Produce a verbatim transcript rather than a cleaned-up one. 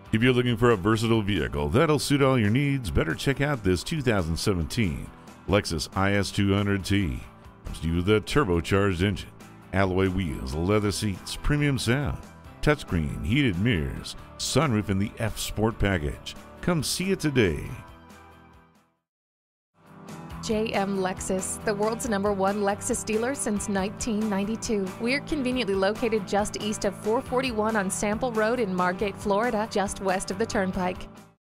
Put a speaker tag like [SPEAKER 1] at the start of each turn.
[SPEAKER 1] If you're looking for a versatile vehicle that'll suit all your needs, better check out this two thousand seventeen Lexus I S two hundred T. Comes to you with a turbocharged engine, alloy wheels, leather seats, premium sound, touchscreen, heated mirrors, sunroof, and the F Sport package. Come see it today.
[SPEAKER 2] J M Lexus, the world's number one Lexus dealer since nineteen ninety-two. We're conveniently located just east of four forty-one on Sample Road in Margate, Florida, just west of the Turnpike.